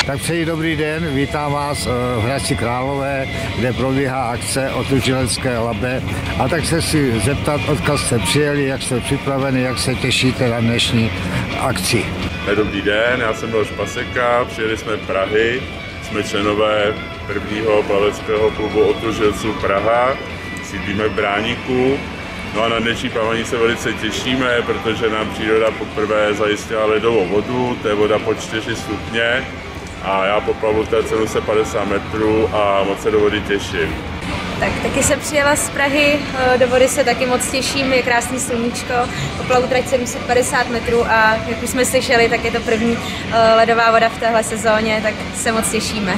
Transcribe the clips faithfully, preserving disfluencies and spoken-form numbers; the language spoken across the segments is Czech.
Tak přeji dobrý den, vítám vás v Hradci Králové, kde probíhá akce Otužilecké Labe. A tak se si zeptat, odkud jste přijeli, jak jste připraveni, jak se těšíte na dnešní akci. Dobrý den, já jsem Miloš Paseka, přijeli jsme Prahy, jsme členové prvního plaveckého klubu Otužilců Praha, sídlíme v Bráníku. No a na dnešní plavání se velice těšíme, protože nám příroda poprvé zajistila ledovou vodu, to je voda pod čtyři stupně. A já poplavu té sedm set padesát metrů a moc se do vody těším. Tak taky jsem přijela z Prahy, do vody se taky moc těším, je krásný sluníčko, poplavu trať sedm set padesát metrů a jak už jsme slyšeli, tak je to první ledová voda v téhle sezóně, tak se moc těšíme.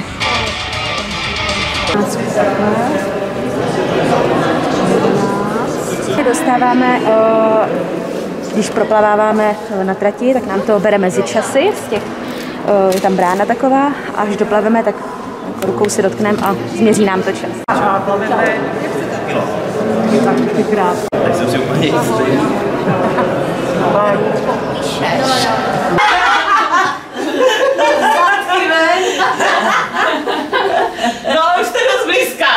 Dostáváme, když proplaváváme na trati, tak nám to bere mezičasy, z těch, je tam brána taková, a až doplaveme, tak rukou si dotkneme a změří nám to čas. Tak jsem si úplně jistý. No, už jste dost blízka.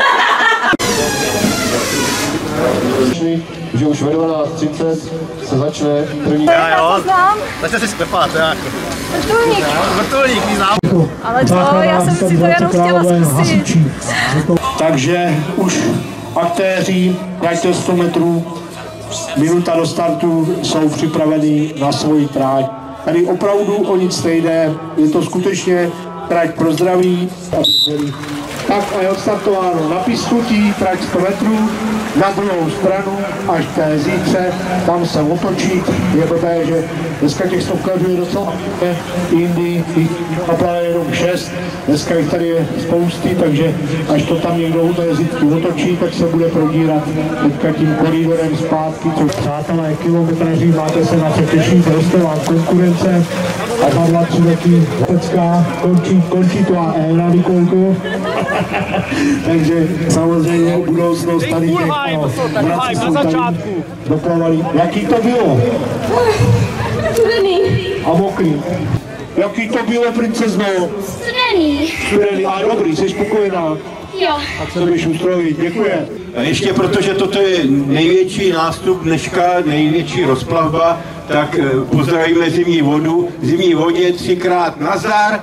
Že už ve dvanáct třicet se začne první... Já jo, začne si sklepat, to je jako... Vrtulník. Vrtulník, mi znám. Ale to, já jsem si to jenom chtěla zkusit. Takže už aktéři, dajte sto metrů, minuta do startu, jsou připraveni na svoji tráť. Tady opravdu o nic nejde, je to skutečně trať pro zdraví. Tak a je odstartováno na písknutí, trať sto metrů, na druhou stranu až k té zítře, tam se otočí. Je blbé, že dneska těch stovkařů je docela jindy, naplává jenom šest, dneska jich tady je spousty, takže až to tam někdo u té zítky otočí, tak se bude prodírat teďka tím koridorem zpátky. Přátelé, kilometraři, máte se na co těšit, roste vám konkurence a za dva, tři roky pecka, končí, končí to a éra, Nikolko. Takže samozřejmě budoucnost tady těch, no, vrací jsou tady doplavali. Jaký to bylo? Studený. A mokrý. Jaký to bylo, princezno? Studený. Studený, a dobrý, jsi spokojená? Jo. A co bys ustrojit, děkuji. Ještě protože toto je největší nástup dneška, největší rozplavba, tak pozdravíme zimní vodu. Zimní vodě třikrát nazdar.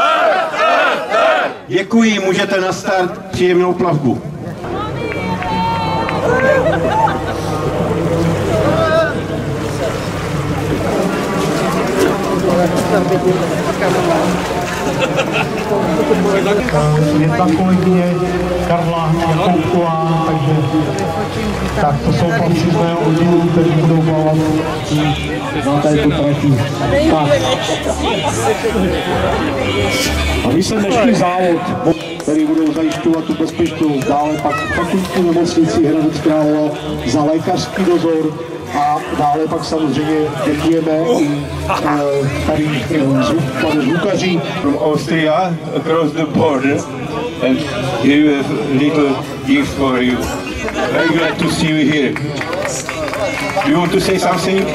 Děkuji, můžete na start, příjemnou plavbu. Je tam kolegyně Karla Kouková, takže tak to jsou plavci z mého oddílu, kteří budou plavat na této trati. Tak. A my jsme dnešní závod, který budou zajišťovat tu bezpečnost, dále pak fakultní nemocnici Hradec Králové za lékařský dozor a dále pak samozřejmě děkujeme i tady panu zvukaři. From Austria, across the border, and here we have a little gift for you. Very glad to see you here. You want to say something?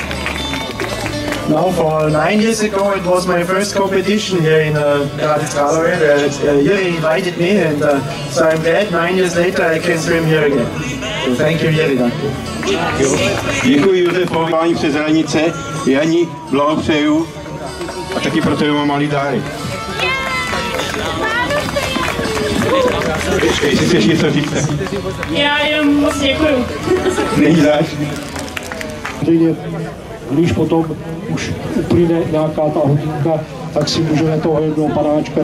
Now, for nine years ago, it was my first competition here in Hradec Králové. Uh, Jiri invited me, and uh, so I'm glad nine years later I can swim here again. So thank you, Jiri. Děkuji, Josef, povolání přes hranice. Jani, blahopřeju. A taky pro tebe mám malý dárek. Jestli chceš něco říct, tak... Já jenom moc děkuju. Není záš. Když potom už uplyne nějaká ta hodinka, tak si můžeme toho jednoho panáčka